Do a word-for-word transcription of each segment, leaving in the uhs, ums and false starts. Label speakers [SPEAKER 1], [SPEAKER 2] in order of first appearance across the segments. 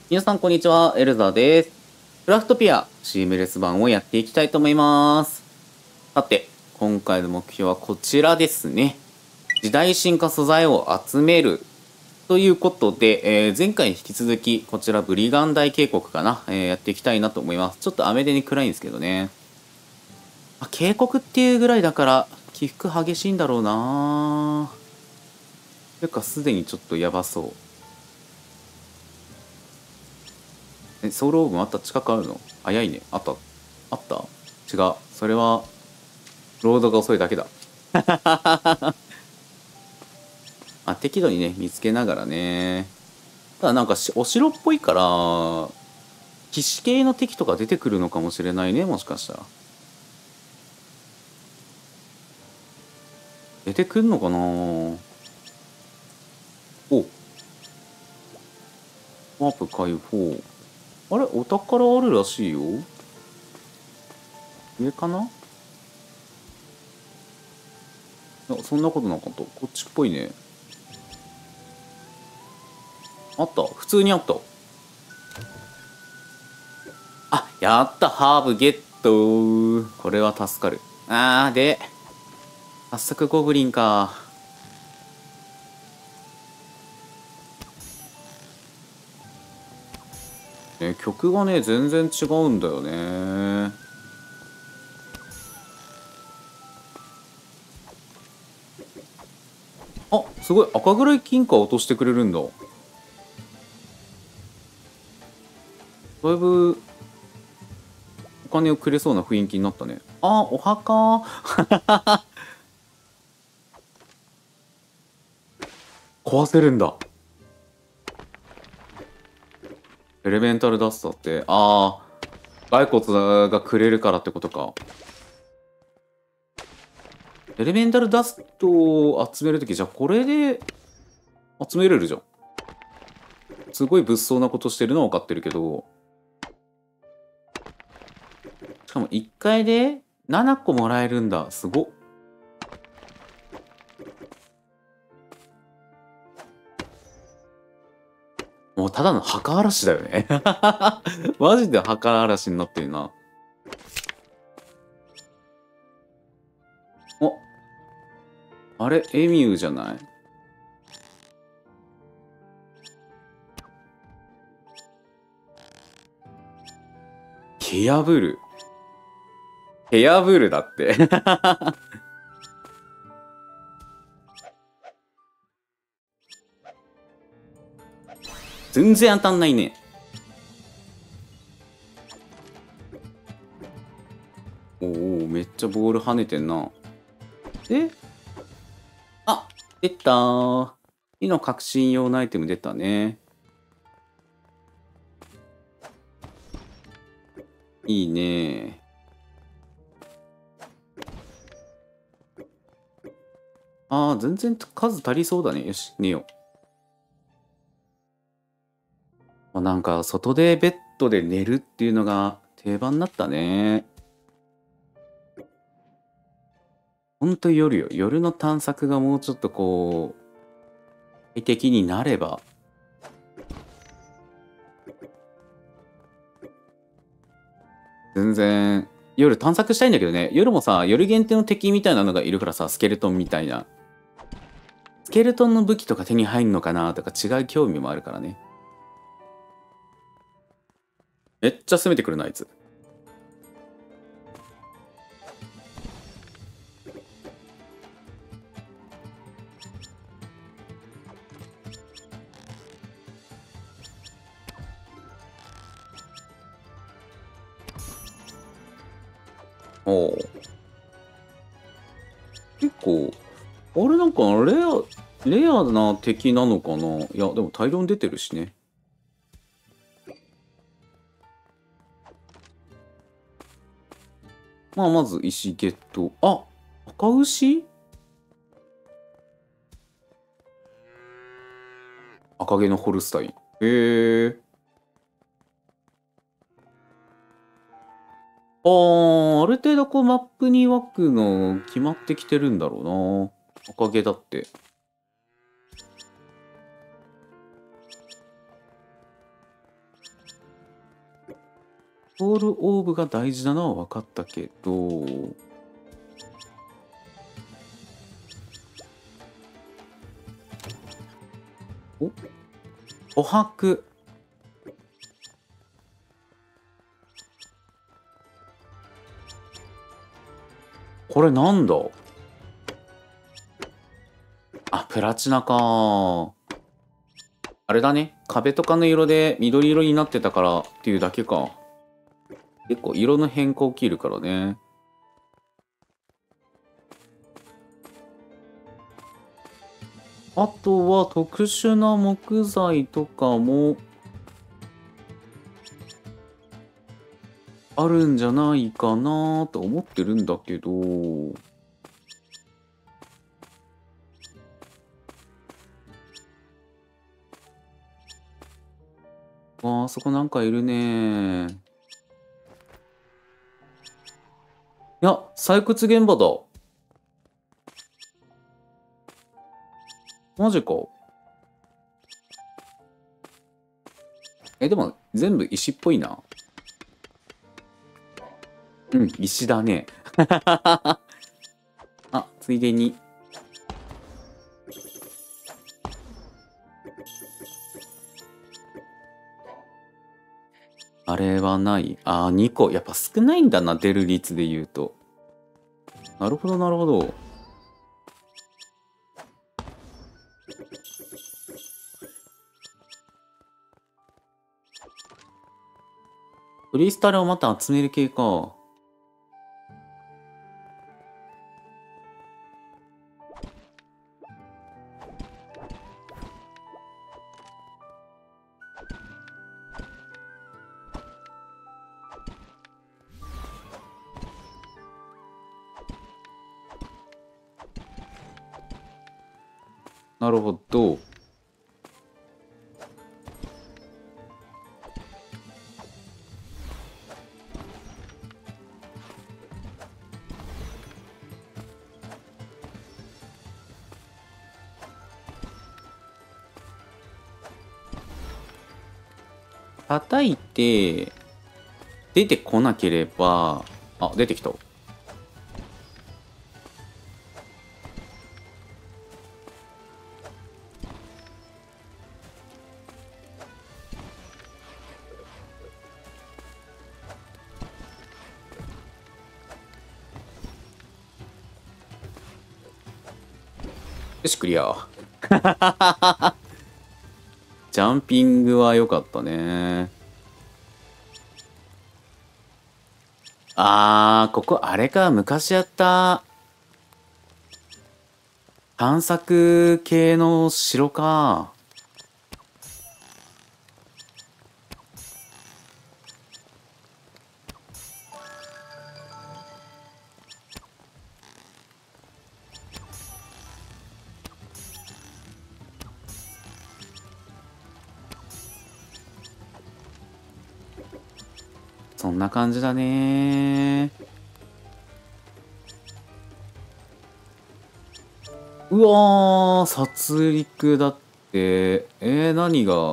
[SPEAKER 1] 皆さんこんにちは、エルザです。クラフトピアシームレス版をやっていきたいと思います。さて、今回の目標はこちらですね。時代進化素材を集めるということで、えー前回に引き続きこちらブリガン大渓谷かな、えーやっていきたいなと思います。ちょっと雨でに暗いんですけどね。まあ、渓谷っていうぐらいだから起伏激しいんだろうな。ていうかすでにちょっとやばそう。え、ソウルオーブンあった？近くあるの？早いね。あった。あった？違う。それは、ロードが遅いだけだ。あ、適度にね、見つけながらね。ただなんかしお城っぽいから、騎士系の敵とか出てくるのかもしれないね、もしかしたら。出てくんのかな。お、ワープ解放。あれお宝あるらしいよ。上かな。いや、そんなことなかった。こっちっぽいね。あった。普通にあった。あ、やった。ハーブゲット。これは助かる。あー、で、早速ゴブリンか。ね、曲がね、全然違うんだよね。あ、すごい。赤黒い金貨落としてくれるんだ。だいぶ、お金をくれそうな雰囲気になったね。あ、お墓。壊せるんだ。エレメンタルダストって、ああ、骸骨がくれるからってことか。エレメンタルダストを集めるとき、じゃあこれで集めれるじゃん。すごい物騒なことしてるのは分かってるけど、しかもいっかいでななこもらえるんだ。すごっ。もうただの墓嵐だよね。マジで墓嵐になってるな。お、あれ、エミューじゃない？ケヤブル。ケヤブルだって。全然当たんないね。おお、めっちゃボール跳ねてんな。え、あ、出たー。火の革新用のアイテム出たね。いいね。ああ、全然数足りそうだね。よし、寝よう。まあ、なんか、外でベッドで寝るっていうのが定番になったね。ほんと夜よ。夜の探索がもうちょっとこう、快適になれば。全然、夜探索したいんだけどね。夜もさ、夜限定の敵みたいなのがいるからさ、スケルトンみたいな。スケルトンの武器とか手に入んのかなとか違う興味もあるからね。めっちゃ攻めてくるな、あいつ。おお。結構、あれなんかな、レア、レアな敵なのかな。いや、でも大量に出てるしね。まあ、まず石ゲット。あ、赤牛。赤毛のホルスタイン。へえ。あー、ある程度こうマップに湧くの決まってきてるんだろうな。赤毛だって。 ソウルオーブが大事なのは分かったけど、お琥珀。これなんだ。あ、プラチナか。あれだね。壁とかの色で緑色になってたからっていうだけか。結構色の変化起きるからね。あとは特殊な木材とかもあるんじゃないかなと思ってるんだけど。あそこなんかいるね。いや、採掘現場だ。マジか。え、でも全部石っぽいな。うん、石だね。あ、ついでに。あれはない。あー、にこ。やっぱ少ないんだな、出る率で言うと。なるほど、なるほど。クリスタルをまた集める系か。なるほど。叩いて、出てこなければ、あ、出てきた。よし、クリア。ジャンピングは良かったね。あー、ここあれか、昔やった探索系の城か。そんな感じだね。うわー、殺戮だって。えー、何が。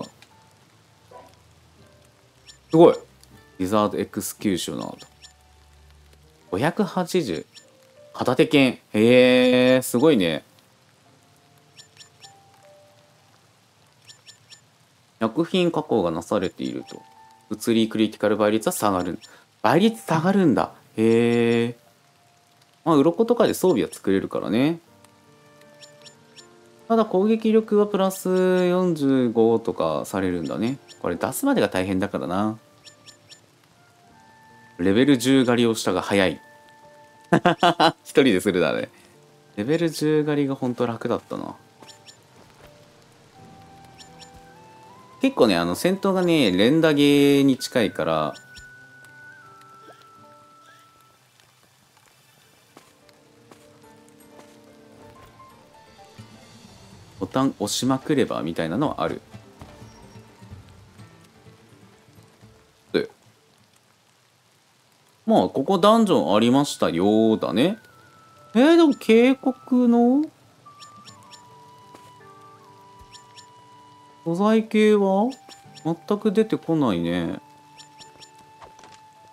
[SPEAKER 1] すごい。リザードエクスキューショナーだ。ごひゃくはちじゅう。片手剣。へえ、すごいね。薬品加工がなされていると。物理クリティカル倍率は下がる。倍率下がるんだ。へえ。まあ、鱗とかで装備は作れるからね。ただ攻撃力はプラスよんじゅうごとかされるんだね。これ出すまでが大変だからな。レベルじゅう狩りをしたが早い。一人でするだね。レベルじゅう狩りがほんと楽だったな。結構ね、あの戦闘がね、連打ゲーに近いから、ボタン押しまくればみたいなのはある。で、まあ、ここダンジョンありましたよだね。えー、でも警告の素材系は全く出てこないね。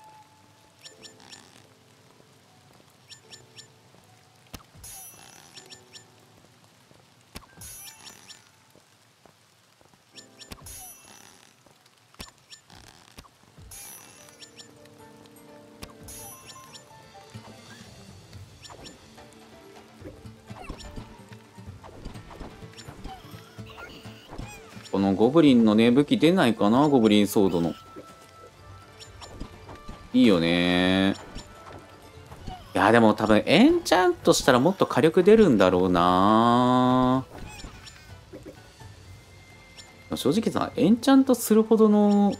[SPEAKER 1] このゴブリンのね、武器出ないかな、ゴブリンソードの。いいよね。いや、でも多分エンチャントしたらもっと火力出るんだろうな。正直さ、エンチャントするほどの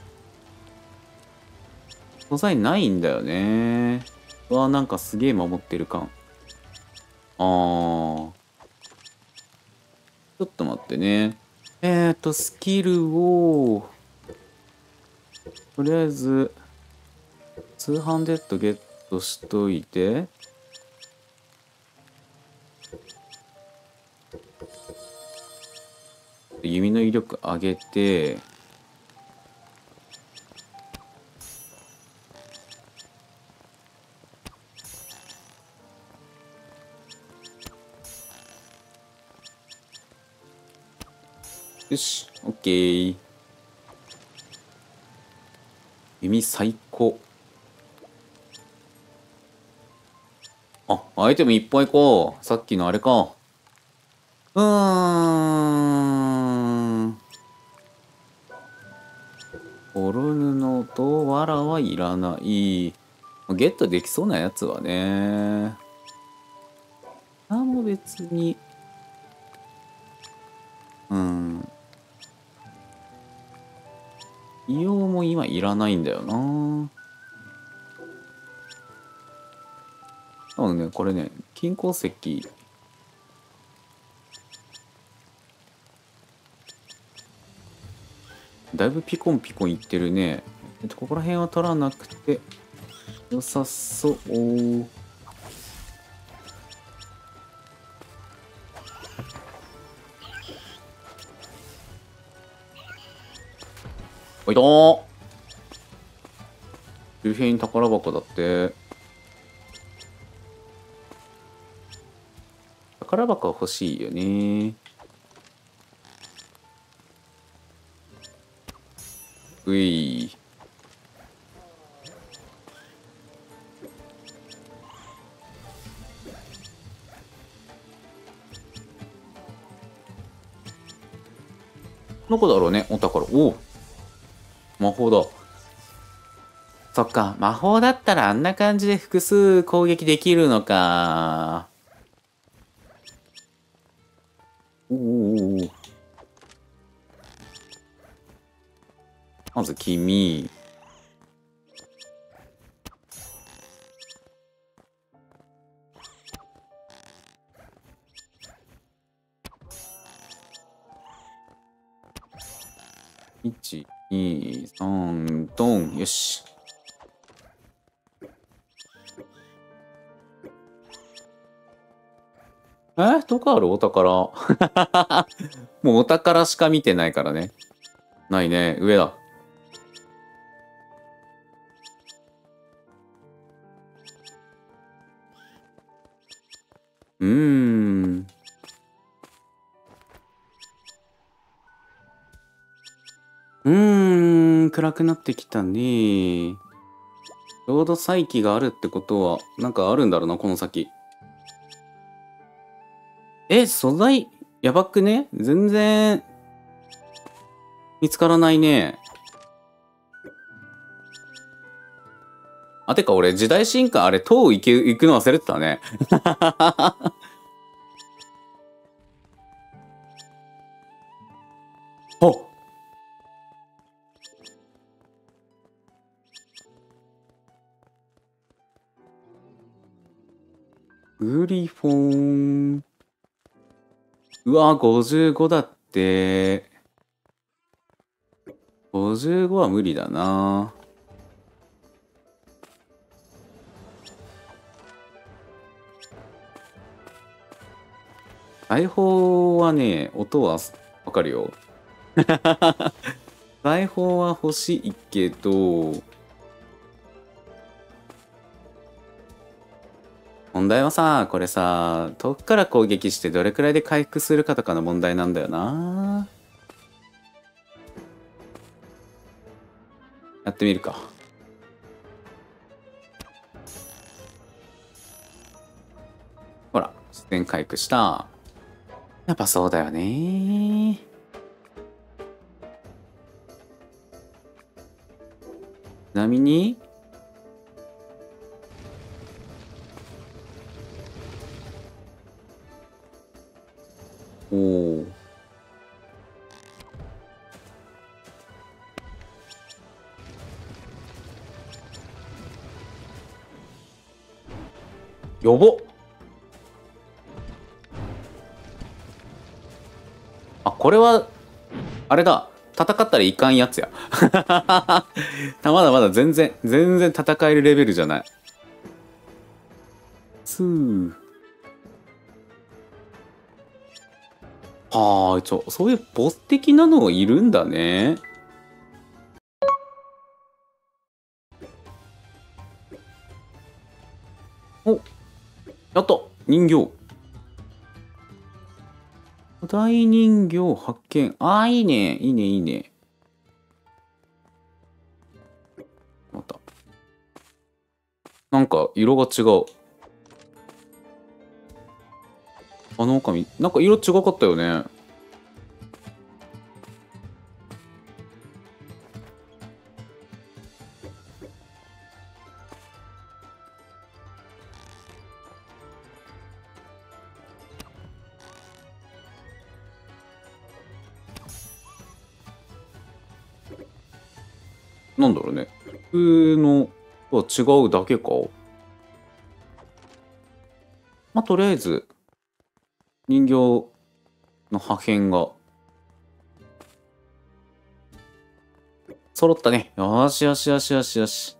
[SPEAKER 1] 素材ないんだよね。うわ、なんかすげえ守ってる感。あー。ちょっと待ってね。えーと、スキルを、とりあえず、ツーハンドレッドゲットしといて。弓の威力上げて、よし、オッケー。弓最高。あ、アイテムいっぱいか。さっきのあれか。うーん。ポル布と藁はいらない。ゲットできそうなやつはね。あ、もう別に。うん。硫黄も今いらないんだよな。多分ね、これね、金鉱石。だいぶピコンピコンいってるね。えっと、ここら辺は取らなくて良さそう。おいとー周辺に宝箱だって。宝箱は欲しいよね。うい。どこだろうね、お宝。おお魔法だ。そっか、魔法だったらあんな感じで複数攻撃できるのか。おおおお。まず君。いち、に、さん、ドン。よし。えどこあるお宝。もうお宝しか見てないからね。ないね。上だ。うーん。うーん。暗くなってきたね。ちょうど再起があるってことは、なんかあるんだろうな、この先。え、素材、やばくね全然、見つからないね。あ、てか俺、時代進化、あれ、塔行け、行くの忘れてたね。おグリフォン。うわ、ごじゅうごだって。ごじゅうごは無理だな。大砲はね、音はわかるよ。大砲は欲しいけど、問題はさ、これさ、遠くから攻撃してどれくらいで回復するかとかの問題なんだよな。やってみるか。ほら、自然回復した。やっぱそうだよね。 なみに、おお。やばっ。あ、これは、あれだ。戦ったらいかんやつや。まだまだ全然、全然戦えるレベルじゃない。すー。はあ、ちょ、そういうボス的なのがいるんだね。お、やった人形。巨大人形発見。ああ、いいね。いいね、いいね。また。なんか、色が違う。あの狼、なんか色違かったよね。なんだろうね。普通のとは違うだけか。まあ、とりあえず、人形の破片が揃ったね。よしよしよしよしよし。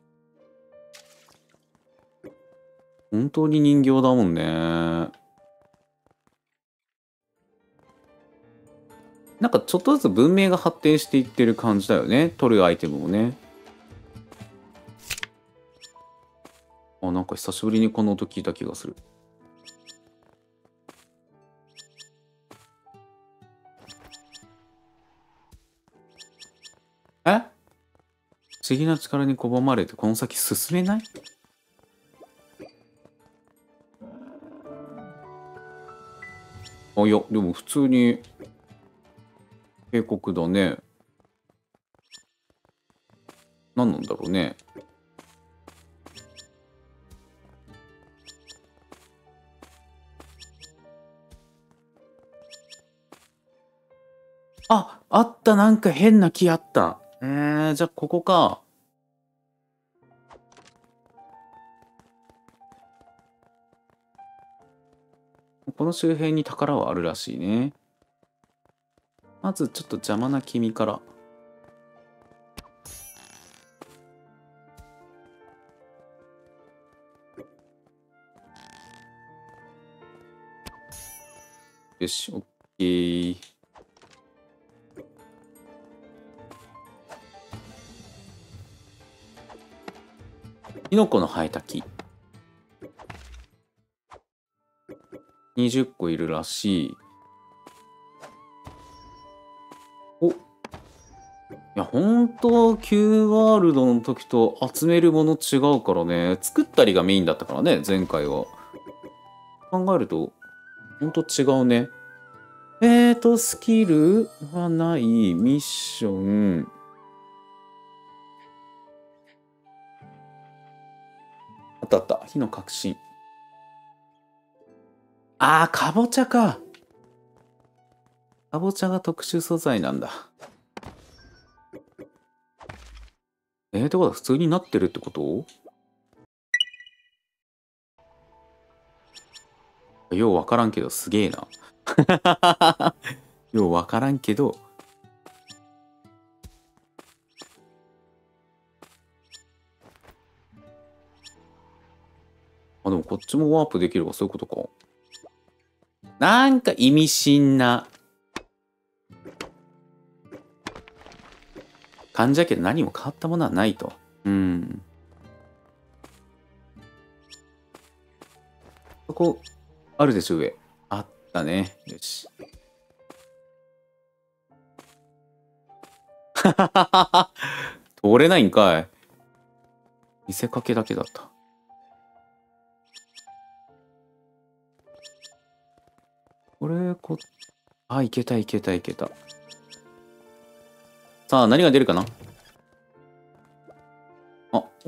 [SPEAKER 1] 本当に人形だもんね。なんかちょっとずつ文明が発展していってる感じだよね。取るアイテムもね。あ、なんか久しぶりにこの音聞いた気がする。え、不思議な力に拒まれてこの先進めない？あ、いや、でも普通に渓谷だね。何なんだろうね。あ、あった、なんか変な木あった。えー、じゃあここか。この周辺に宝はあるらしいね。まずちょっと邪魔な君から。よし、オッケー。キノコの生えた木。にじゅっこいるらしい。お、いや、ほんと、Q ワールドの時と集めるもの違うからね。作ったりがメインだったからね、前回は。考えると、ほんと違うね。えーと、スキルはない、ミッション。あったあった、火の革新。あー、かぼちゃか。かぼちゃが特殊素材なんだ。えー、ってことは普通になってるってこと？ようわからんけどすげえな。ようわからんけど。あ、でもこっちもワープできればそういうことか。なんか意味深な感じだけど何も変わったものはないと。うん。そこ、あるでしょ、上。あったね。よし。通れないんかい。見せかけだけだった。これ、こ、あ、いけたいけたいけた。さあ、何が出るかな？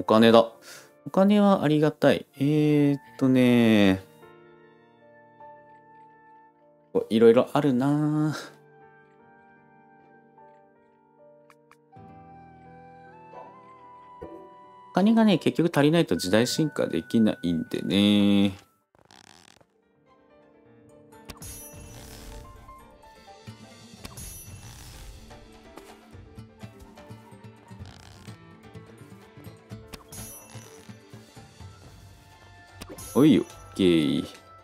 [SPEAKER 1] お金だ。お金はありがたい。えー、っとねいろいろあるなぁ。お金がね、結局足りないと時代進化できないんでね。おいよ、ゲー。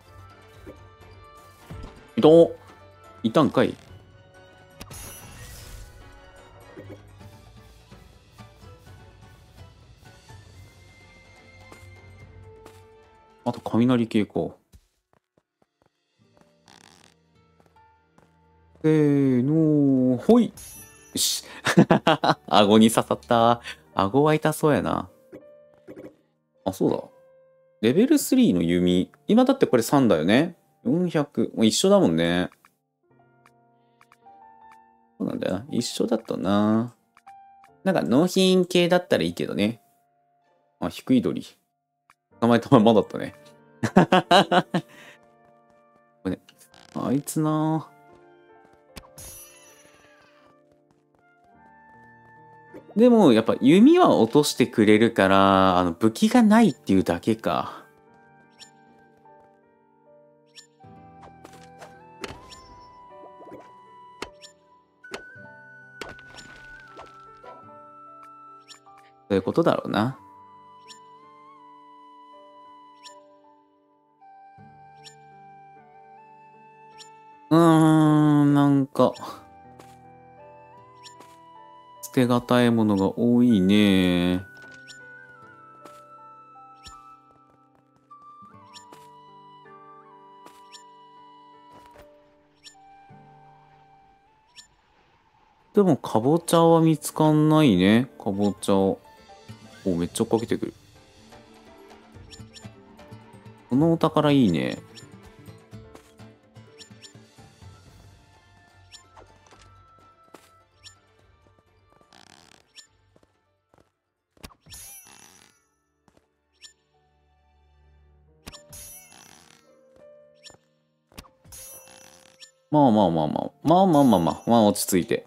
[SPEAKER 1] いたいたんかい。あと雷系か。せーのー、ほい。よし。顎に刺さった。顎は痛そうやな。あ、そうだ。レベルスリーの弓。今だってこれさんだよね。よんひゃく。もう一緒だもんね。そうなんだよな。一緒だとな。なんか納品系だったらいいけどね。あ、低い鳥。捕まえたままだったね。これあいつな。でもやっぱ弓は落としてくれるからあの武器がないっていうだけか。そういうことだろうな。うーんなんか捨てがたいものが多いね。でもかぼちゃは見つかんないね。かぼちゃ。お、めっちゃ追っかけてくる。このお宝いいね。まあまあまあまあ。まあまあまあまあ。まあ落ち着いて。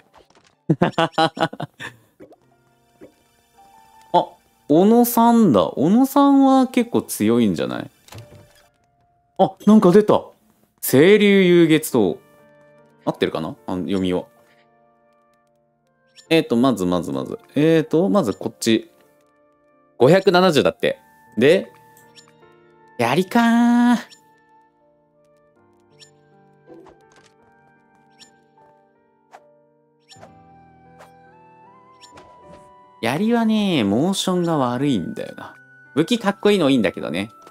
[SPEAKER 1] あ、小野さんだ。小野さんは結構強いんじゃない？あ、なんか出た。清流遊月刀。合ってるかなあの読みは。えっ、ー、と、まずまずまず。えっ、ー、と、まずこっち。ごひゃくななじゅうだって。で、やりかー。槍はね、モーションが悪いんだよな。武器かっこいいのいいんだけどね。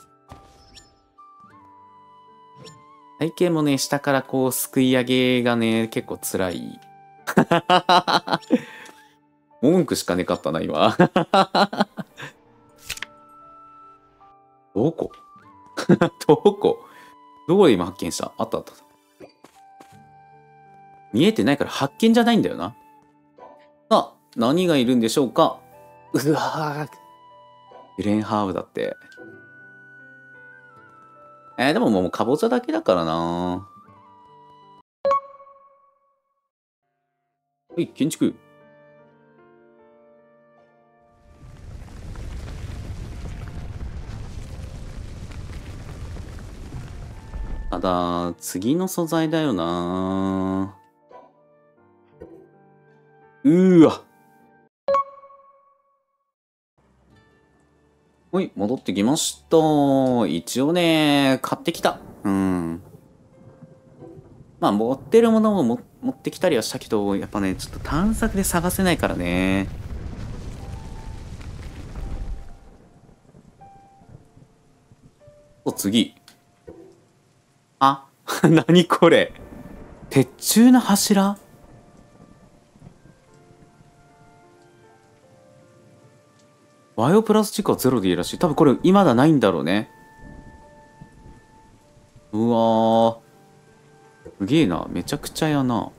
[SPEAKER 1] 体型もね、下からこう、すくい上げがね、結構辛い。文句しかねかったな、今。どこどこどこで今発見した？あったあった。見えてないから発見じゃないんだよな。あ、何がいるんでしょうか？うわぁ。グレンハーブだって。えー、でももうかぼちゃだけだからな。はい、建築。ただ、次の素材だよな。うーわ。はい、戻ってきました。一応ね、買ってきた。うん。まあ、持ってるものもも持ってきたりはしたけど、やっぱね、ちょっと探索で探せないからね。お、次。あ、何これ。鉄柱の柱？バイオプラスチックはゼロでいいらしい。多分これ今だないんだろうね。うわー。すげえな。めちゃくちゃやな。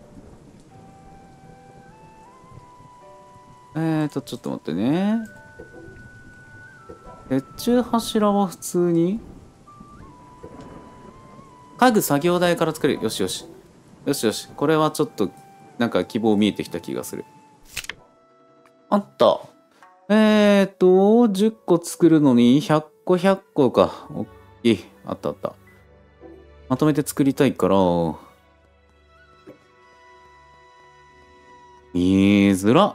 [SPEAKER 1] えーと、ちょっと待ってね。 鉄柱柱は普通に家具作業台から作れる。よしよし。よしよし。これはちょっと、なんか希望見えてきた気がする。あった。えーと、じゅっこ作るのにひゃっこひゃっこか。おっきい。あったあった。まとめて作りたいから、見づら。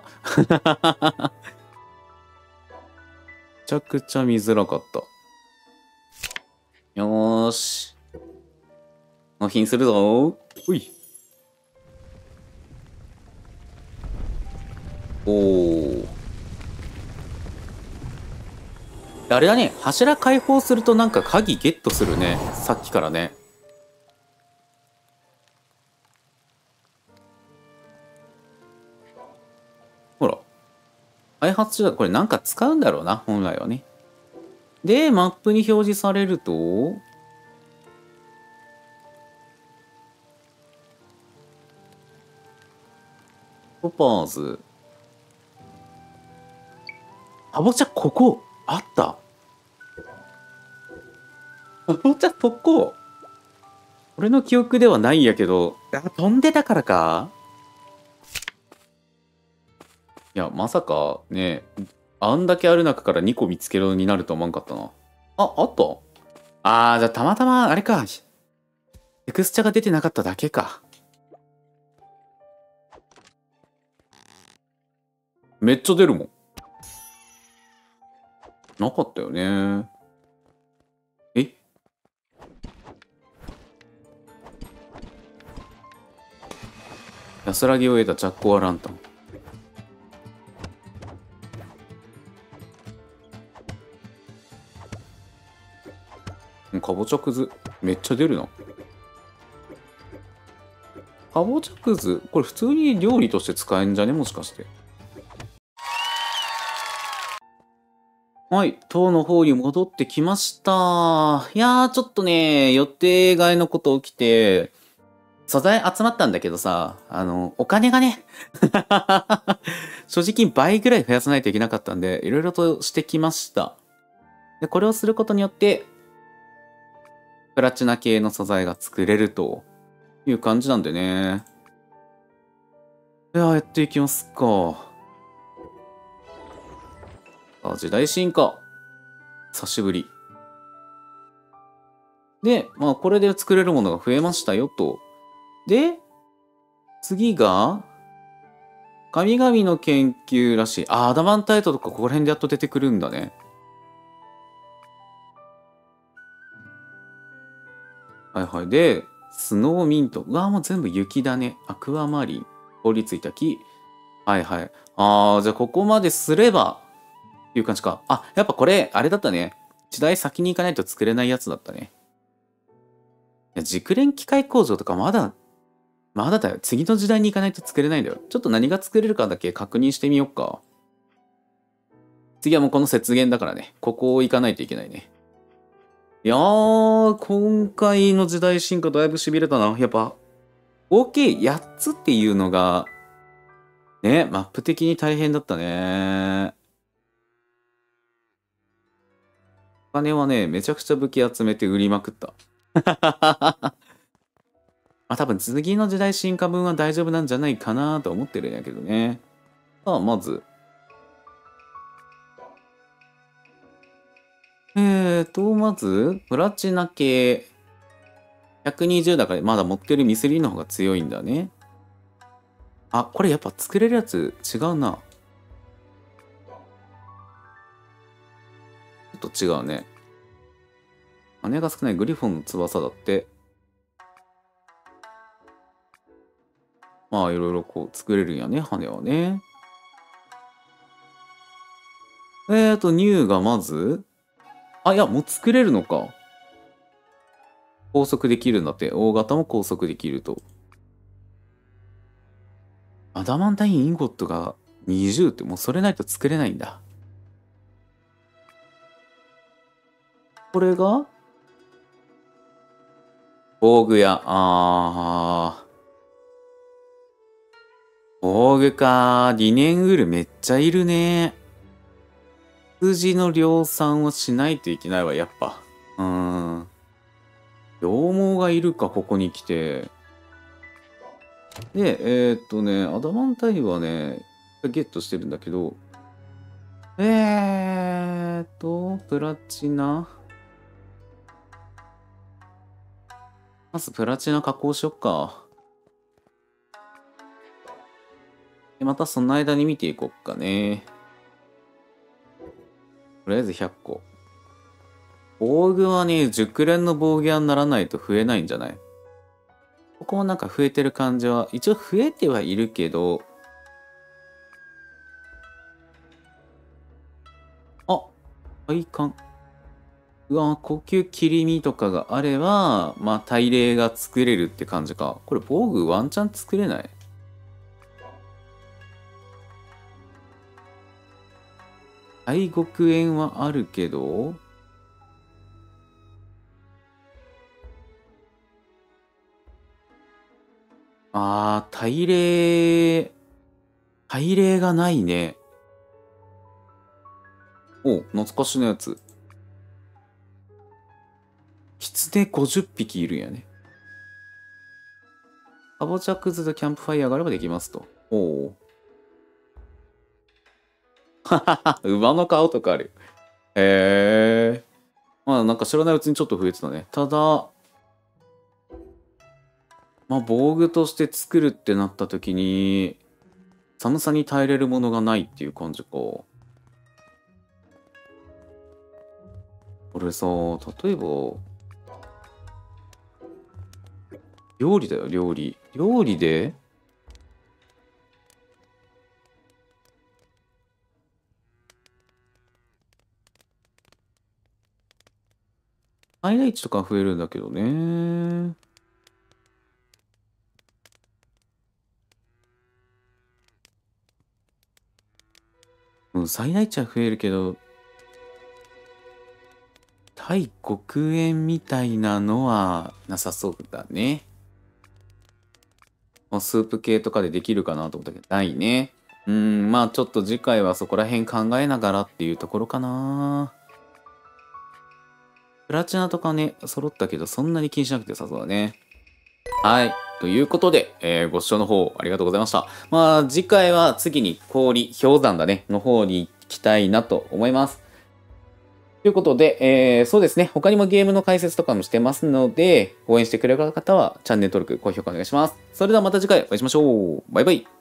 [SPEAKER 1] めちゃくちゃ見づらかった。よーし。納品するぞ。ほい。おー。あれだね。柱開放するとなんか鍵ゲットするね。さっきからね。ほら。開発中だ。これなんか使うんだろうな。本来はね。で、マップに表示されると、トパーズ。かぼちゃ、ここ、あった。かぼちゃ、ここ。俺の記憶ではないんやけど、あ、飛んでたからか。いや、まさかね、あんだけある中からにこ見つけるようになると思わんかったな。あ、あった。あー、じゃあたまたま、あれか。テクスチャが出てなかっただけか。めっちゃ出るもん。なかったよね。え安らぎを得たジャック・オア・ランタン。かぼちゃくず。めっちゃ出るな。かぼちゃくず。これ普通に料理として使えんじゃね、もしかして。はい。塔の方に戻ってきました。いやー、ちょっとね、予定外のこと起きて、素材集まったんだけどさ、あの、お金がね、正直倍ぐらい増やさないといけなかったんで、いろいろとしてきました。で、これをすることによって、プラチナ系の素材が作れるという感じなんでね。いやー、やっていきますか。あ、時代進化。久しぶり。で、まあ、これで作れるものが増えましたよと。で、次が、神々の研究らしい。あ、アダマンタイトとかここら辺でやっと出てくるんだね。はいはい。で、スノーミント。うわ、もう全部雪だね。アクアマリン。凍りついた木。はいはい。あー、じゃあここまですれば、っていう感じか。あ、やっぱこれ、あれだったね。時代先に行かないと作れないやつだったね。いや、熟練機械工場とかまだ、まだだよ。次の時代に行かないと作れないんだよ。ちょっと何が作れるかだけ確認してみよっか。次はもうこの雪原だからね。ここを行かないといけないね。いやー、今回の時代進化だいぶ痺れたな。やっぱ、合計やっつっていうのが、ね、マップ的に大変だったね。お金はね、めちゃくちゃ武器集めて売りまくった。まあ多分次の時代進化分は大丈夫なんじゃないかなと思ってるんやけどね。さあ、まず。えーと、まず、プラチナ系。ひゃくにじゅうだからまだ持ってるミスリの方が強いんだね。あ、これやっぱ作れるやつ違うな。ちょっと違うね。羽が少ないグリフォンの翼だって。まあいろいろこう作れるんやね、羽はね。えーと、ニューがまず、あ、いや、もう作れるのか。高速できるんだって。大型も高速できると。アダマンタインインゴットがにじゅうってもうそれないと作れないんだ。これが防具屋。あー。防具か。リネンウールめっちゃいるね。 羊の量産をしないといけないわ、やっぱ。うーん。羊毛がいるか、ここに来て。で、えー、っとね、アダマンタイルはね、ゲットしてるんだけど、えーっと、プラチナ。まずプラチナ加工しよっか。でまたその間に見ていこっかね。とりあえずひゃっこ。防具はね、熟練の防御にならないと増えないんじゃない？ここもなんか増えてる感じは、一応増えてはいるけど、あ、体感。うわ、呼吸切り身とかがあれば、まあ、大霊が作れるって感じか。これ防具ワンチャン作れない？大極円はあるけど、あー、大霊、大霊がないね。お、懐かしのやつ。狐ごじゅっぴきいるんやね。かぼちゃくずとキャンプファイヤーがあればできますと。おお。ははは、馬の顔とかある。へえ。まあなんか知らないうちにちょっと増えてたね。ただ、まあ防具として作るってなった時に、寒さに耐えれるものがないっていう感じか。これさ、例えば、料理だよ、料理。料理で最大値とか増えるんだけどね。うん、最大値は増えるけど、対黒煙みたいなのはなさそうだね。スープ系とかでできるかなと思ったけど、ないね。うん、まあちょっと次回はそこら辺考えながらっていうところかな。プラチナとかね、揃ったけど、そんなに気にしなくてさそうだね。はい。ということで、えーご視聴の方ありがとうございました。まあ次回は次に氷、氷山だね、の方に行きたいなと思います。ということで、えー、そうですね、他にもゲームの解説とかもしてますので、応援してくれる方はチャンネル登録、高評価お願いします。それではまた次回お会いしましょう。バイバイ。